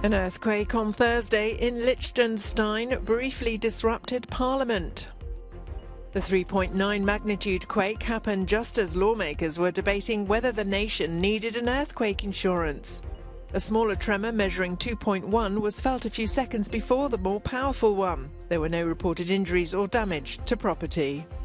An earthquake on Thursday in Liechtenstein briefly disrupted Parliament. The 3.9 magnitude quake happened just as lawmakers were debating whether the nation needed an earthquake insurance. A smaller tremor measuring 2.1 was felt a few seconds before the more powerful one. There were no reported injuries or damage to property.